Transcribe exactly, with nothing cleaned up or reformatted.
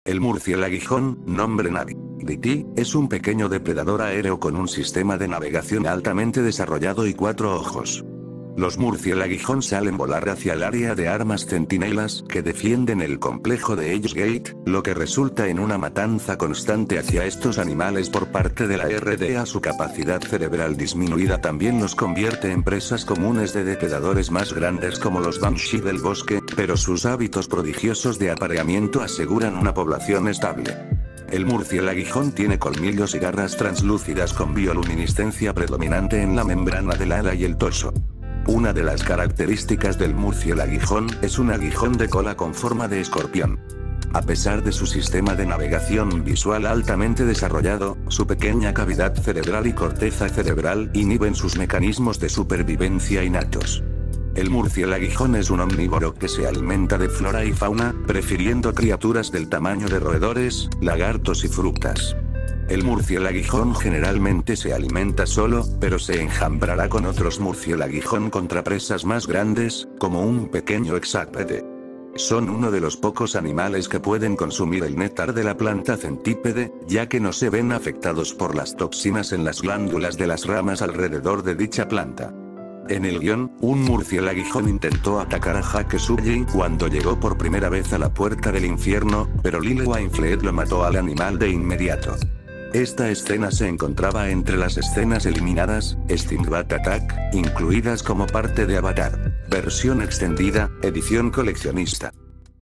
El murciélaguijón, nombre Navi D T, es un pequeño depredador aéreo con un sistema de navegación altamente desarrollado y cuatro ojos. Los murciélaguijón salen volar hacia el área de armas centinelas que defienden el complejo de Edge Gate, lo que resulta en una matanza constante hacia estos animales por parte de la R D A. Su capacidad cerebral disminuida también los convierte en presas comunes de depredadores más grandes como los Banshee del bosque, pero sus hábitos prodigiosos de apareamiento aseguran una población estable. El murciélaguijón tiene colmillos y garras translúcidas con bioluminiscencia predominante en la membrana del ala y el torso. Una de las características del murciélaguijón es un aguijón de cola con forma de escorpión. A pesar de su sistema de navegación visual altamente desarrollado, su pequeña cavidad cerebral y corteza cerebral inhiben sus mecanismos de supervivencia innatos. El murciélaguijón es un omnívoro que se alimenta de flora y fauna, prefiriendo criaturas del tamaño de roedores, lagartos y frutas. El murciélaguijón generalmente se alimenta solo, pero se enjambrará con otros murciélaguijón contra presas más grandes, como un pequeño hexápede. Son uno de los pocos animales que pueden consumir el néctar de la planta centípede, ya que no se ven afectados por las toxinas en las glándulas de las ramas alrededor de dicha planta. En el guión, un murciélaguijón intentó atacar a Hakesugi cuando llegó por primera vez a la puerta del infierno, pero Lil Wayne Fleet lo mató al animal de inmediato. Esta escena se encontraba entre las escenas eliminadas, Stingbat Attack, incluidas como parte de Avatar. Versión extendida, edición coleccionista.